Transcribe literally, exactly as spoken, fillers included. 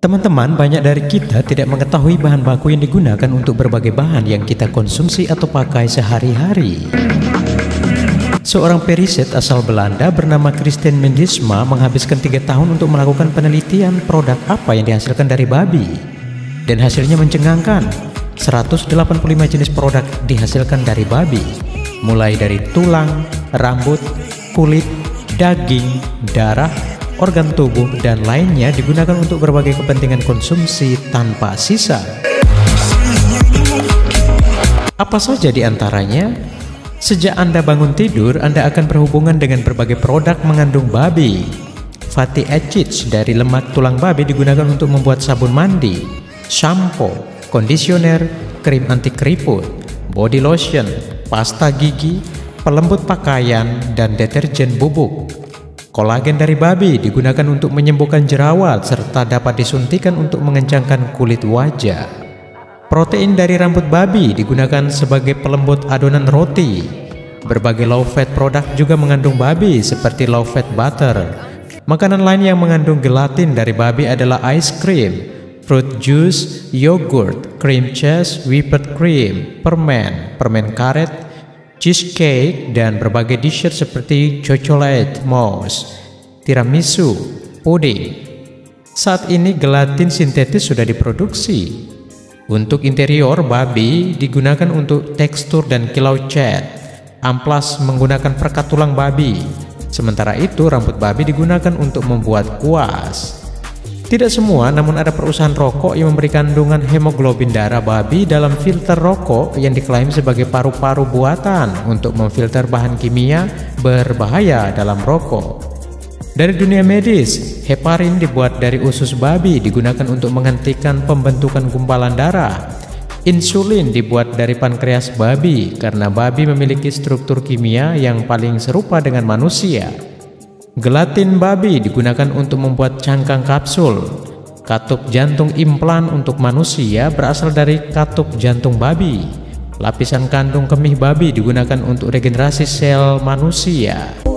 Teman-teman, banyak dari kita tidak mengetahui bahan baku yang digunakan untuk berbagai bahan yang kita konsumsi atau pakai sehari-hari. Seorang periset asal Belanda bernama Christian Mendisma menghabiskan tiga tahun untuk melakukan penelitian produk apa yang dihasilkan dari babi. Dan hasilnya mencengangkan. seratus delapan puluh lima jenis produk dihasilkan dari babi, mulai dari tulang, rambut, kulit, daging, darah, organ tubuh, dan lainnya digunakan untuk berbagai kepentingan konsumsi tanpa sisa. Apa saja di antaranya? Sejak Anda bangun tidur, Anda akan berhubungan dengan berbagai produk mengandung babi. Fatty acids dari lemak tulang babi digunakan untuk membuat sabun mandi, shampoo, kondisioner, krim anti keriput, body lotion, pasta gigi, pelembut pakaian, dan deterjen bubuk. Kolagen dari babi digunakan untuk menyembuhkan jerawat serta dapat disuntikan untuk mengencangkan kulit wajah. Protein dari rambut babi digunakan sebagai pelembut adonan roti. Berbagai low-fat produk juga mengandung babi seperti low-fat butter. Makanan lain yang mengandung gelatin dari babi adalah ice cream, fruit juice, yogurt, cream cheese, whipped cream, permen, permen karet, cheesecake, dan berbagai dessert seperti chocolate mousse, tiramisu, puding. Saat ini gelatin sintetis sudah diproduksi. Untuk interior, babi digunakan untuk tekstur dan kilau cat. Amplas menggunakan perekat tulang babi. Sementara itu, rambut babi digunakan untuk membuat kuas. Tidak semua, namun ada perusahaan rokok yang memberi kandungan hemoglobin darah babi dalam filter rokok yang diklaim sebagai paru-paru buatan untuk memfilter bahan kimia berbahaya dalam rokok. Dari dunia medis, heparin dibuat dari usus babi digunakan untuk menghentikan pembentukan gumpalan darah. Insulin dibuat dari pankreas babi karena babi memiliki struktur kimia yang paling serupa dengan manusia. Gelatin babi digunakan untuk membuat cangkang kapsul. Katup jantung implan untuk manusia berasal dari katup jantung babi. Lapisan kandung kemih babi digunakan untuk regenerasi sel manusia.